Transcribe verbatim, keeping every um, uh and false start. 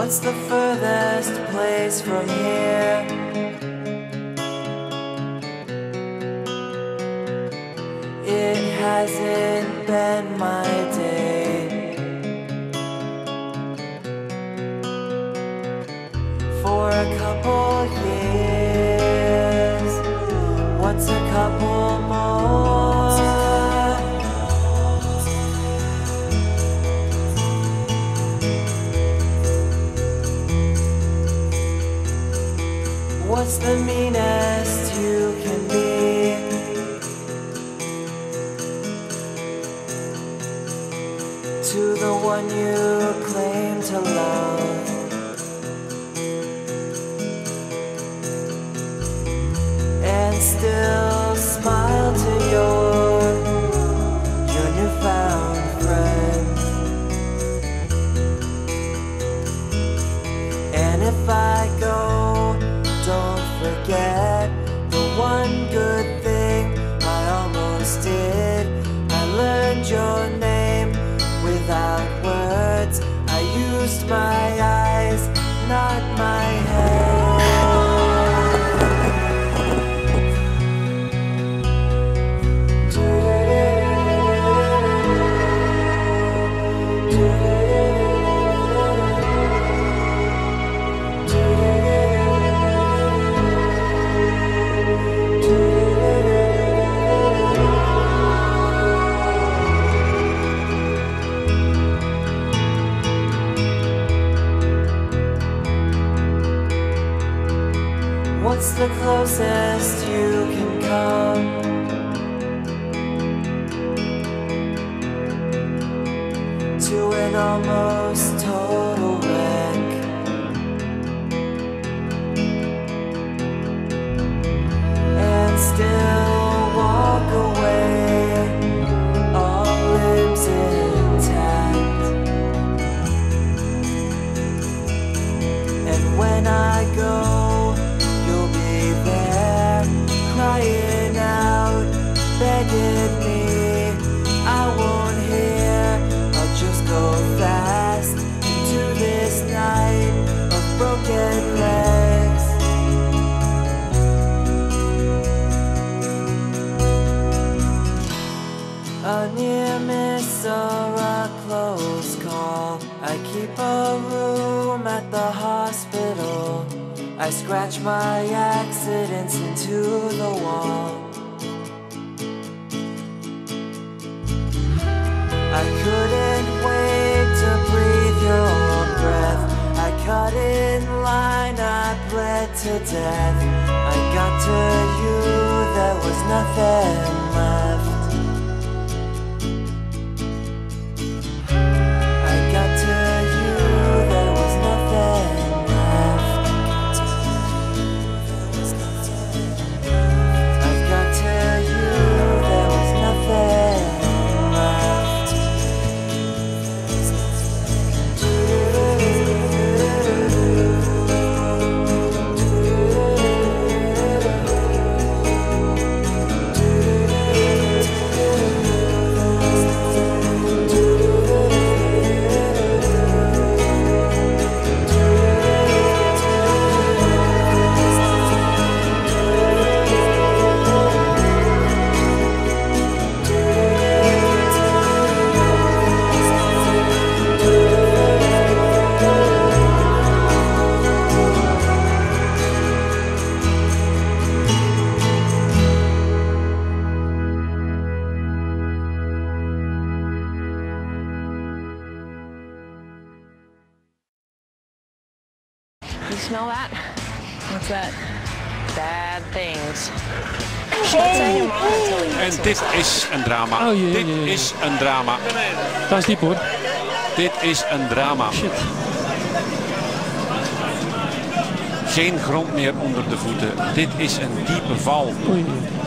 What's the furthest place from here? It hasn't been my day for a couple years. What's a couple more? What's the meanest you can be? To the one you claim to love. And still smile to your, your newfound friend. And if I go, don't forget the one good thing I almost did. I learned your name without words. I used my eyes, not my head. What's the closest you can come to an almost total wreck? And still walk away, all limbs intact. And when I go, crying out, begging me, I won't hear. I'll just go fast into this night of broken legs. A near miss or a close call. I keep a room at the hospital. I scratch my accidents into the wall. I couldn't wait to breathe your breath. I cut in line, I bled to death. I got to you, there was nothing left. I got to you, there was nothing. You smell that? What's that? Bad things. En dit is een drama. Oh, jee, dit jee, jee. is een drama. Dat is diep hoor. Dit is een drama. Shit. Geen grond meer onder de voeten. Dit is een diepe val. Oei.